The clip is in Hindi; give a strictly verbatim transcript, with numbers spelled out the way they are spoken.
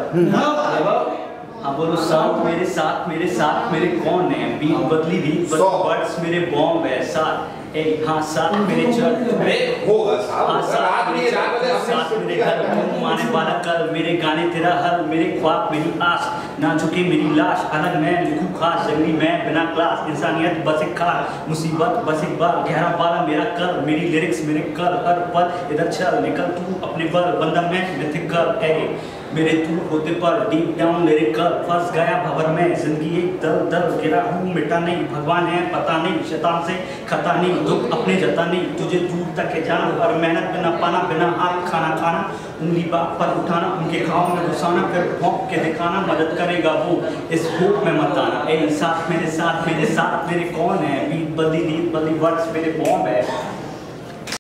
हाँ बोलो साथ मेरे साथ मेरे साथ मेरे कौन है बीट बदली बीट वर्ड्स मेरे बॉम्ब है साथ ए हाँ साथ मेरे चल अरे होगा हाँ साथ मेरे साथ मेरे घर तुम आने वाला कल मेरे गाने तेरा हल मेरे ख्वाब मेरी आस ना झुके मेरी लाश अलग मैं लिखूं खास जंगली मैं बिना क्लास इंसानियत बस एक खार मुसीबत बस एक बार गहरा वाला मेरा कर मेरी लिरिक्स मेरे कर हर पल इधर चल निकल तू अपने बल बंदा मैं मिथिकल ए मेरे तू होते पर डीप डाउन मेरे कर फंस गया भंवर में जिंदगी एक दल दल गिरा हूँ मिटा नहीं भगवान है पता नहीं शैतान से खता नहीं दुख अपने जता नहीं तुझे दूर तक है जाना और मेहनत बिना पाना बिना हाथ खाना खाना उंगली बाप पर उठाना उनके घाव में घुसाना फिर भौंक के दिखाना मदद करेगा वो इस होप में मत आना ए साथ मेरे साथ मेरे साथ मेरे कौन है बीट बदली नींद बदली वर्ड्स मेरे बॉम्ब है